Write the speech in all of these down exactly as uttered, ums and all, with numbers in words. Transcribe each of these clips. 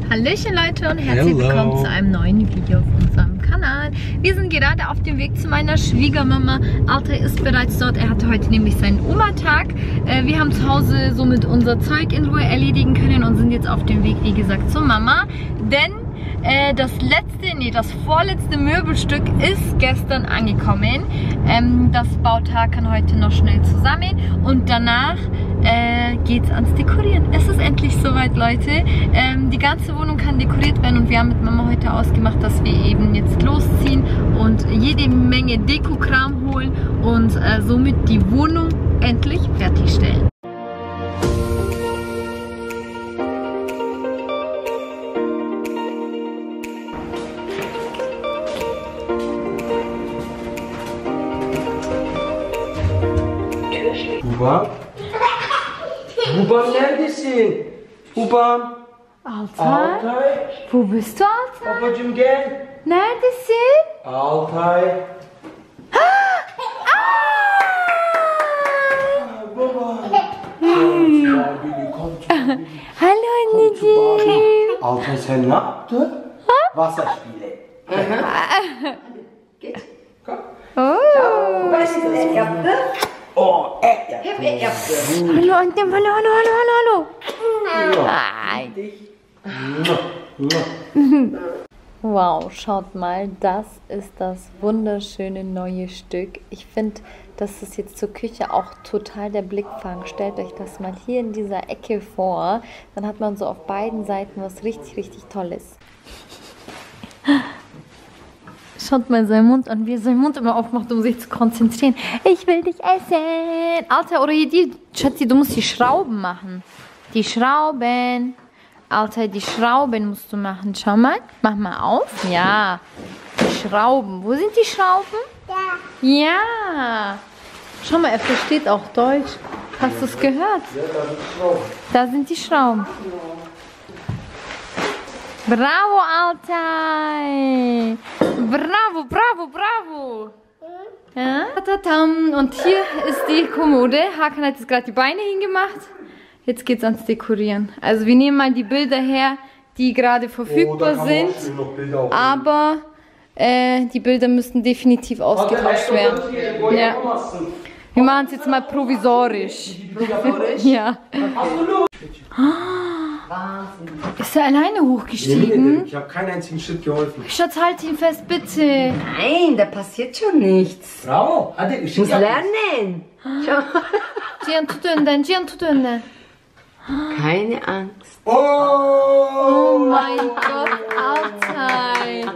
Hallöchen Leute und herzlich Hello. willkommen zu einem neuen Video auf unserem Kanal. Wir sind gerade auf dem Weg zu meiner Schwiegermama. Altay ist bereits dort, er hatte heute nämlich seinen Oma-Tag. Äh, wir haben zu Hause somit unser Zeug in Ruhe erledigen können und sind jetzt auf dem Weg, wie gesagt, zur Mama. Denn äh, das letzte, nee, das vorletzte Möbelstück ist gestern angekommen. Ähm, das Bautag kann heute noch schnell zusammen und danach äh, geht's ans Dekorieren. Es ist endlich soweit, Leute. Ähm, die ganze Wohnung kann dekoriert werden und wir haben mit Mama heute ausgemacht, dass wir eben jetzt losziehen und jede Menge Dekokram holen und äh, somit die Wohnung endlich fertigstellen. Bubam? Bubam neredesin? Bubam? Altay? Altay? Wo bist du, Altay? Babacım gel. Neredesin? Altay. Baba. Hallo anneciğim. Altay sen ne yaptın? Wasserspiele. Geç. Oh. Weißt du, was er yaptı? Oh, et yaptın. Hep et yaptı. Hallo annem, hallo, hallo, hallo, hallo, hallo. Ay. Wow, schaut mal, das ist das wunderschöne neue Stück. Ich finde, das ist jetzt zur Küche auch total der Blickfang. Stellt euch das mal hier in dieser Ecke vor. Dann hat man so auf beiden Seiten was richtig, richtig Tolles. Schaut mal seinen Mund an, wie er seinen Mund immer aufmacht, um sich zu konzentrieren. Ich will dich essen. Alter, oder die, Schatzi, du musst die Schrauben machen. Die Schrauben. Alter, die Schrauben musst du machen. Schau mal, mach mal auf. Ja, die Schrauben. Wo sind die Schrauben? Da. Ja. Schau mal, er versteht auch Deutsch. Hast du es gehört? Da sind die Schrauben. Bravo, Altay! Bravo, bravo, bravo! Ja? Und hier ist die Kommode. Hakan hat jetzt gerade die Beine hingemacht. Jetzt geht's ans Dekorieren. Also wir nehmen mal die Bilder her, die gerade verfügbar oh, sind. Aber äh, die Bilder müssen definitiv ausgetauscht werden. Ja. Wir machen es jetzt mal provisorisch. Ja. Wahnsinn. Ist er alleine hochgestiegen? Ich habe keinen einzigen Schritt geholfen. Schatz, halt ihn fest, bitte. Nein, da passiert schon nichts. Bravo. Hadi Ich muss lernen. Schau. Cihan tut önden, Cihan tut önden. Keine Angst. Oh, Oh mein Gott, Altay.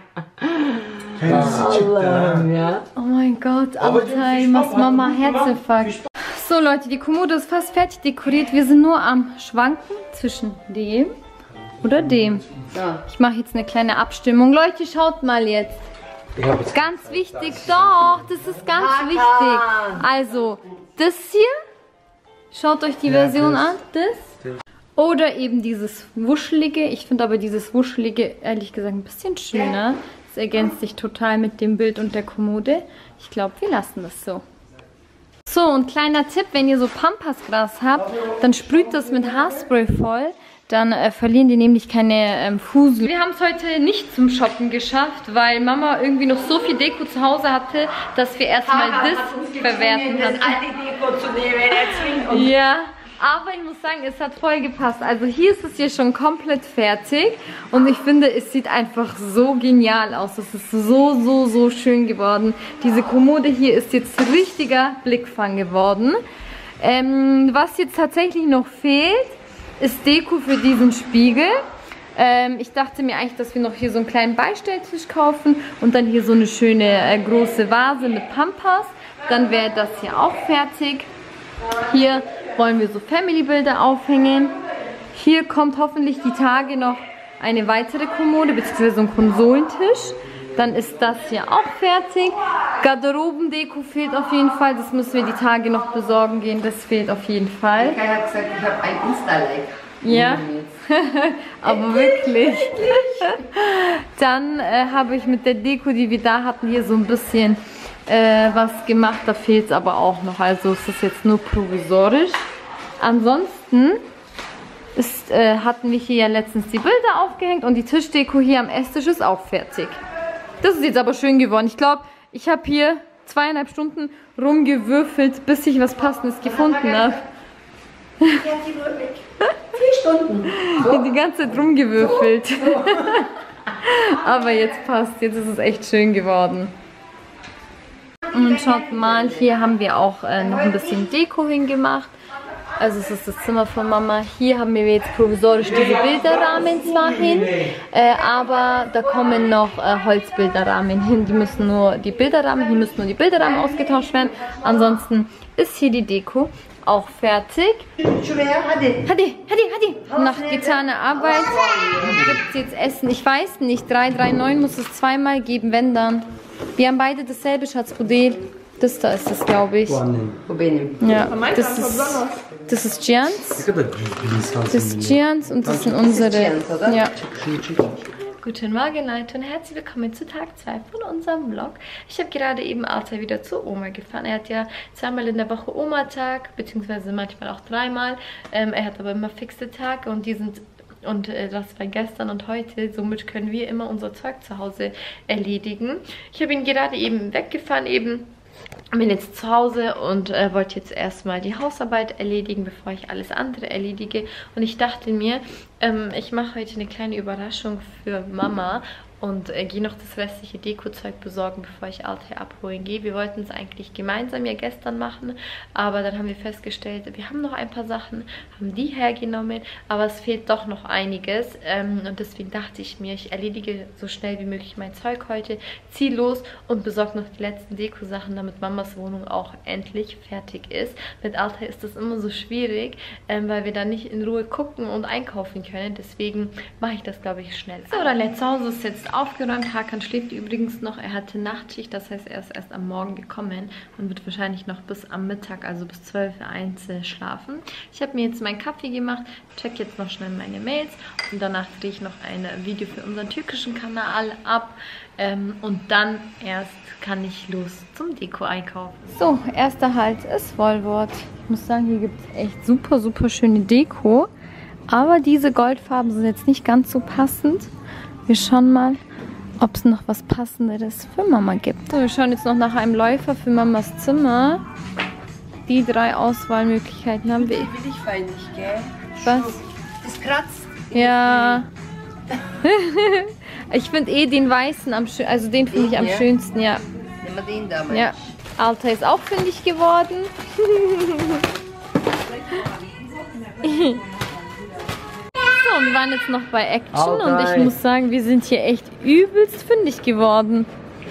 Kendisi çıktı. Ja. Oh mein Gott, Aber Altay, viel machst Spaß, Mama viel Spaß. Herzinfarkt. So Leute, die Kommode ist fast fertig dekoriert. Wir sind nur am Schwanken zwischen dem oder dem. So. Ich mache jetzt eine kleine Abstimmung. Leute, schaut mal jetzt. Ich hab jetzt Ganz wichtig, doch, das ist ganz Hakan. wichtig. Also, das hier, schaut euch die Ja, Version das. an, das. Oder eben dieses Wuschelige. Ich finde aber dieses Wuschelige, ehrlich gesagt, ein bisschen schöner. Das ergänzt sich total mit dem Bild und der Kommode. Ich glaube, wir lassen das so. So, und kleiner Tipp, wenn ihr so Pampasgras habt, dann sprüht das mit Haarspray voll. Dann äh, verlieren die nämlich keine ähm, Fusel. Wir haben es heute nicht zum Shoppen geschafft, weil Mama irgendwie noch so viel Deko zu Hause hatte, dass wir erstmal das verwerten Das hatten. alte Deko zu nehmen, er zwingt uns. Ja, aber ich muss sagen, es hat voll gepasst. Also hier ist es hier schon komplett fertig und ich finde, es sieht einfach so genial aus. Es ist so, so, so schön geworden. Diese Kommode hier ist jetzt richtiger Blickfang geworden. Ähm, was jetzt tatsächlich noch fehlt, ist Deko für diesen Spiegel. Ähm, ich dachte mir eigentlich, dass wir noch hier so einen kleinen Beistelltisch kaufen und dann hier so eine schöne äh, große Vase mit Pampas. Dann wäre das hier auch fertig. Hier wollen wir so Family-Bilder aufhängen. Hier kommt hoffentlich die Tage noch eine weitere Kommode, beziehungsweise so ein Konsolentisch. Dann ist das hier auch fertig. Garderobendeko fehlt auf jeden Fall. Das müssen wir die Tage noch besorgen gehen. Das fehlt auf jeden Fall. Keiner hat gesagt, ich habe ein Insta-Like. Ja, aber wirklich. Dann äh, habe ich mit der Deko, die wir da hatten, hier so ein bisschen äh, was gemacht. Da fehlt es aber auch noch. Also es ist jetzt nur provisorisch. Ansonsten ist, äh, hatten wir hier ja letztens die Bilder aufgehängt und die Tischdeko hier am Esstisch ist auch fertig. Das ist jetzt aber schön geworden. Ich glaube, ich habe hier zweieinhalb Stunden rumgewürfelt, bis ich was Passendes gefunden habe. Vier Stunden. So. Die ganze Zeit rumgewürfelt. Aber jetzt passt, jetzt ist es echt schön geworden. Und schaut mal, hier haben wir auch äh, noch ein bisschen Deko hingemacht. Also es ist das Zimmer von Mama. Hier haben wir jetzt provisorisch diese Bilderrahmen zwar hin, äh, aber da kommen noch äh, Holzbilderrahmen hin. Die müssen nur die Bilderrahmen, hier müssen nur die Bilderrahmen ausgetauscht werden. Ansonsten ist hier die Deko auch fertig. Hadi, Hadi, Hadi. Nach getaner Arbeit gibt es jetzt Essen. Ich weiß nicht, drei drei neun muss es zweimal geben, wenn dann. Wir haben beide dasselbe, Schatzbudel. Das da ist es, glaube ich. Ja, das ist, das ist Gians. Das ist Gians und das sind unsere. Ja. Guten Morgen, Leute, und herzlich willkommen zu Tag zwei von unserem Vlog. Ich habe gerade eben Alter wieder zur Oma gefahren. Er hat ja zweimal in der Woche Oma-Tag, beziehungsweise manchmal auch dreimal. Ähm, er hat aber immer fixe Tage und die sind... Und äh, das war gestern und heute, somit können wir immer unser Zeug zu Hause erledigen. Ich habe ihn gerade eben weggefahren, eben bin jetzt zu Hause und äh, wollte jetzt erstmal die Hausarbeit erledigen, bevor ich alles andere erledige. Und ich dachte mir, ähm, ich mache heute eine kleine Überraschung für Mama und äh, gehe noch das restliche Dekozeug besorgen, bevor ich Altair abholen gehe. Wir wollten es eigentlich gemeinsam ja gestern machen, aber dann haben wir festgestellt, wir haben noch ein paar Sachen, haben die hergenommen, aber es fehlt doch noch einiges. Ähm, und deswegen dachte ich mir, ich erledige so schnell wie möglich mein Zeug heute, ziehe los und besorge noch die letzten Deko-Sachen, damit Mamas Wohnung auch endlich fertig ist. Mit Altair ist das immer so schwierig, ähm, weil wir dann nicht in Ruhe gucken und einkaufen können. Deswegen mache ich das, glaube ich, schnell. So, dann zu Hause ist jetzt aufgeräumt. Hakan schläft übrigens noch. Er hatte Nachtschicht, das heißt, er ist erst am Morgen gekommen und wird wahrscheinlich noch bis am Mittag, also bis zwölf, eins schlafen. Ich habe mir jetzt meinen Kaffee gemacht, check jetzt noch schnell meine Mails und danach drehe ich noch ein Video für unseren türkischen Kanal ab. Ähm, und dann erst kann ich los zum Deko-Einkaufen. So, erster Halt ist Woolworth. Ich muss sagen, hier gibt es echt super, super schöne Deko. Aber diese Goldfarben sind jetzt nicht ganz so passend. Wir schauen mal, ob es noch was Passenderes für Mama gibt. So, wir schauen jetzt noch nach einem Läufer für Mamas Zimmer. Die drei Auswahlmöglichkeiten haben wir. Will ich fein nicht, gell? Was? Das kratzt. Ja. Ich finde eh den weißen am schönsten, also den finde ich am Ja. schönsten, ja. Nehmen wir den da mal. Ja. Alter ist auch fündig geworden. So, wir waren jetzt noch bei Action Alter. und ich muss sagen, wir sind hier echt übelst fündig geworden.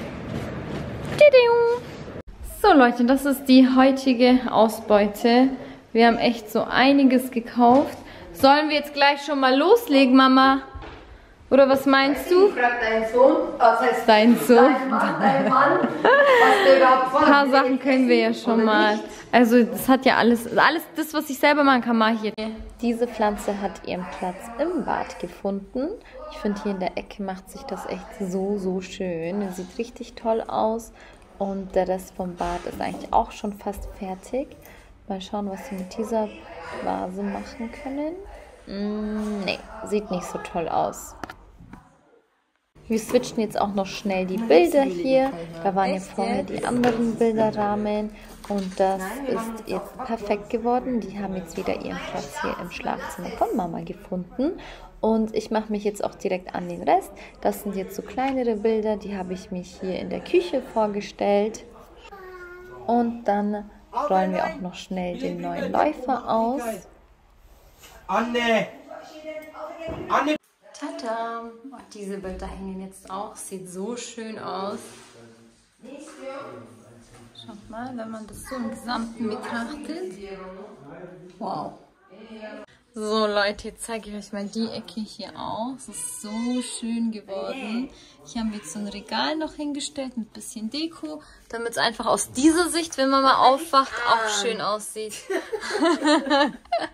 So Leute, das ist die heutige Ausbeute. Wir haben echt so einiges gekauft. Sollen wir jetzt gleich schon mal loslegen, Mama? Oder was meinst du? Ich frag deinen Sohn, was heißt Dein Sohn. dein Mann, dein Mann, was der überhaupt Ein von paar Sachen können wir ja schon mal. Also das hat ja alles, alles das, was ich selber machen kann, mache ich hier. Diese Pflanze hat ihren Platz im Bad gefunden. Ich finde, hier in der Ecke macht sich das echt so, so schön. Sieht richtig toll aus. Und der Rest vom Bad ist eigentlich auch schon fast fertig. Mal schauen, was wir mit dieser Vase machen können. Mm, nee, sieht nicht so toll aus. Wir switchen jetzt auch noch schnell die Bilder hier. Da waren ja vorher die anderen Bilderrahmen. Und das ist jetzt perfekt geworden. Die haben jetzt wieder ihren Platz hier im Schlafzimmer von Mama gefunden. Und ich mache mich jetzt auch direkt an den Rest. Das sind jetzt so kleinere Bilder. Die habe ich mich hier in der Küche vorgestellt. Und dann rollen wir auch noch schnell den neuen Läufer aus. Anne! Anne! Tada! Und diese Bilder hängen jetzt auch. Sieht so schön aus. Schaut mal, wenn man das so im Gesamten betrachtet. Wow. So Leute, jetzt zeige ich euch mal die Ecke hier auch. Es ist so schön geworden. Hier haben wir jetzt so ein Regal noch hingestellt mit ein bisschen Deko, damit es einfach aus dieser Sicht, wenn man mal aufwacht, auch schön aussieht.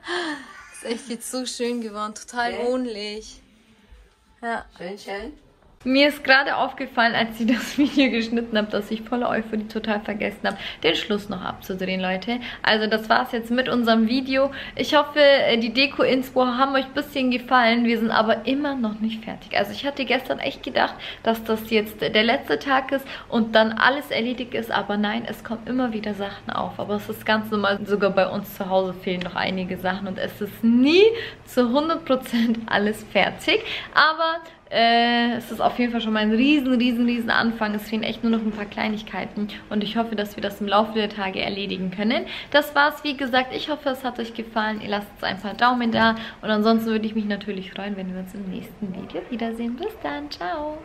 Ist echt jetzt so schön geworden, total wohnlich. Ja. Schön, schön. Mir ist gerade aufgefallen, als ich das Video geschnitten habe, dass ich voller Euphorie total vergessen habe, den Schluss noch abzudrehen, Leute. Also das war es jetzt mit unserem Video. Ich hoffe, die Deko-Inspo haben euch ein bisschen gefallen. Wir sind aber immer noch nicht fertig. Also ich hatte gestern echt gedacht, dass das jetzt der letzte Tag ist und dann alles erledigt ist. Aber nein, es kommen immer wieder Sachen auf. Aber es ist ganz normal. Sogar bei uns zu Hause fehlen noch einige Sachen und es ist nie zu hundert Prozent alles fertig. Aber Äh, es ist auf jeden Fall schon mal ein riesen, riesen, riesen Anfang. Es fehlen echt nur noch ein paar Kleinigkeiten und ich hoffe, dass wir das im Laufe der Tage erledigen können. Das war's, wie gesagt. Ich hoffe, es hat euch gefallen. Ihr lasst uns ein paar Daumen da und ansonsten würde ich mich natürlich freuen, wenn wir uns im nächsten Video wiedersehen. Bis dann, ciao!